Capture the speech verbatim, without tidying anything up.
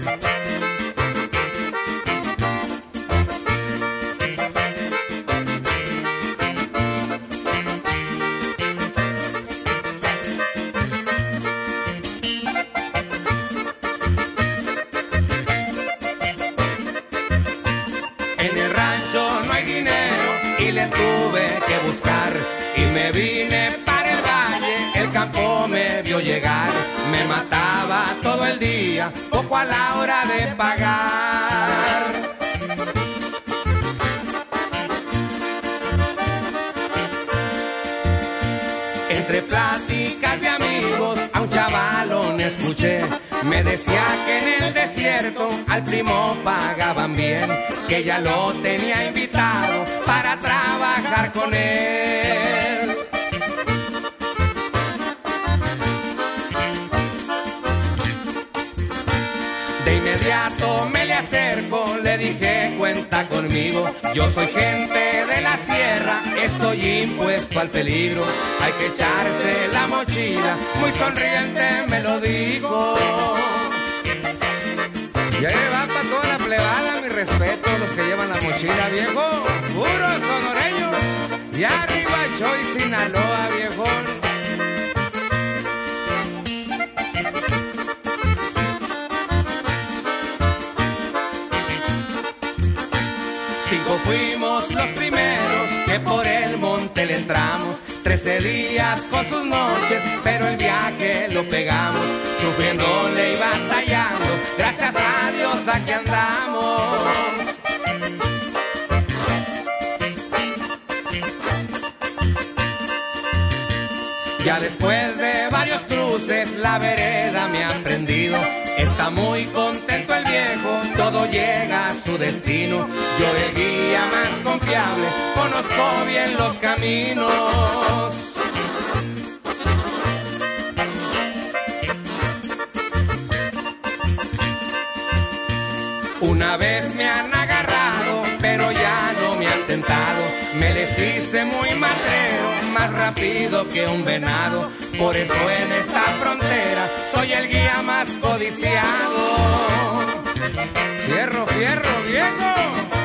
En el rancho no hay dinero y le tuve que buscar, y me vine para el valle, el campo me vio llegar. Me mataba todo el día, poco a la hora de pagar. Entre pláticas de amigos a un chavalón escuché, me decía que en el desierto al primo pagaban bien, que ya lo tenía invitado para trabajar con él. De inmediato me le acerco, le dije cuenta conmigo, yo soy gente de la sierra, estoy impuesto al peligro, hay que echarse la mochila, muy sonriente me lo dijo. Y ahí va para toda la plebada, mi respeto a los que llevan la mochila, viejo, puros sonoreños, y arriba Choy, Sinaloa, viejón. Cinco fuimos los primeros que por el monte le entramos, trece días con sus noches, pero el viaje lo pegamos, sufriéndole y batallando, gracias a Dios aquí andamos. Ya después de varios cruces la vereda me ha prendido, está muy contento el viejo, todo llega a su destino. Yo el guía más confiable, conozco bien los caminos. Una vez me han agarrado, pero ya no me han tentado, me les hice muy matrero, más rápido que un venado, por eso en esta frontera soy el guía más codiciado. Fierro, fierro, viejo.